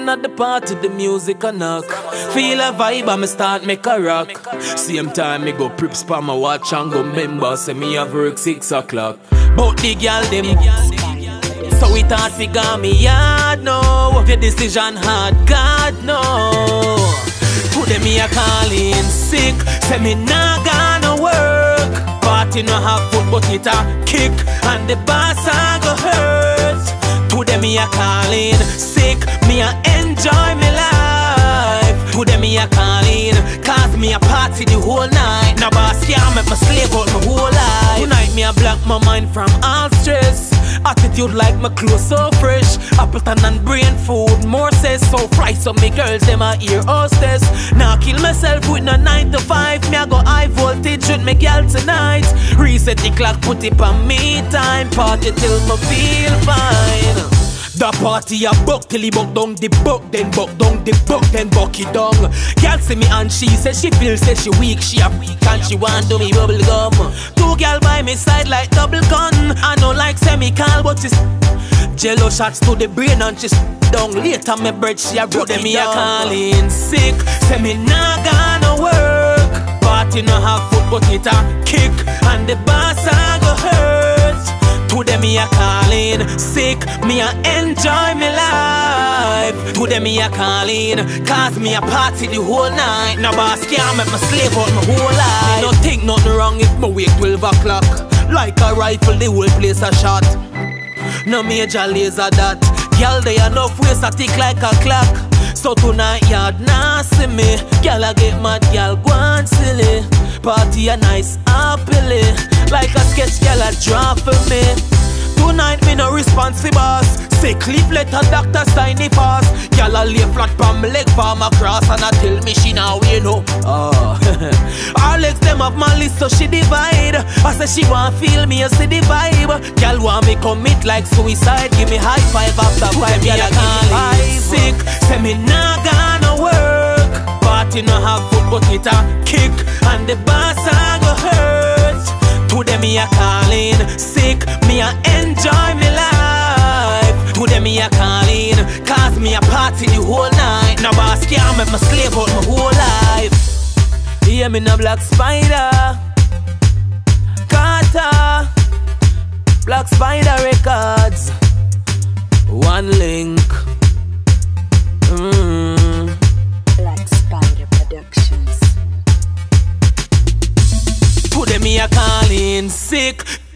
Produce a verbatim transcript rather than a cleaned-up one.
in at the party, the music a knock. Feel a vibe and me start make a rock. Same time me go prips pa my watch and go member. Say me have work six o'clock. But the girl them, so it hard figure me yard no. The decision hard, God no. Today me a call in sick. Say me nah gonna work. Party no have foot but it a kick. And the boss a go hurt. Today me a call in sick. Me a enjoy me life. Today me a call in, cause me a party the whole night. Now boss can't make me slave out my whole life. Tonight me a block my mind from all stress. Attitude like my clothes so fresh. Appleton and brain food, more says so fry. So me girls them a ear hostess. Now kill myself with no nine to five. Me a go high voltage with me girl tonight. Reset the clock, put it on me time. Party till me feel fine. The party a buck till he buck down the buck, then buck down the buck, then buck it down. Girl see me and she says she feels say she weak, she a weak and she want do me bubble gum. Two girl by me side like double gun. I know like semi-cal but she's jello shots to the brain and she's down. Later me bread she a broke them me a calling sick. Say me nah gonna work. Party no have foot but it a kick. And the boss a go hurt. Today me a callin' sick, me a enjoy me life. Today me a callin', cause me a party the whole night. Now boss can't make me slave out my whole life. Me no think nothing wrong if me wake twelve o'clock. Like a rifle the whole place a shot. No major laser that. Girl they enough waist a tick like a clock. So tonight yard nah see me. Girl I get mad, girl go on silly. Party a nice happily. Like a sketch girl a draw for me. Tonight me no response fi boss. Sick leave letter doctor sign it pass. Girl a lay flat from me leg farm across. And I tell me she now you know. Oh. Her legs them up my list so she divide. I say she want feel me you see the vibe. Girl want me commit like suicide. Give me high five after five. Girl I can't sick. Say me nah gonna work. Party no have foot but it a kick. And the boss a go hurt. Today me a callin' sick. Me a enjoy me life. Today me a callin', cause me a party the whole night. Now boss can't make me slave out my whole life. Hear me no Black Spider Carter, Black Spider Records, One Link. mm. Black Spider Productions. Today me a callin' sick.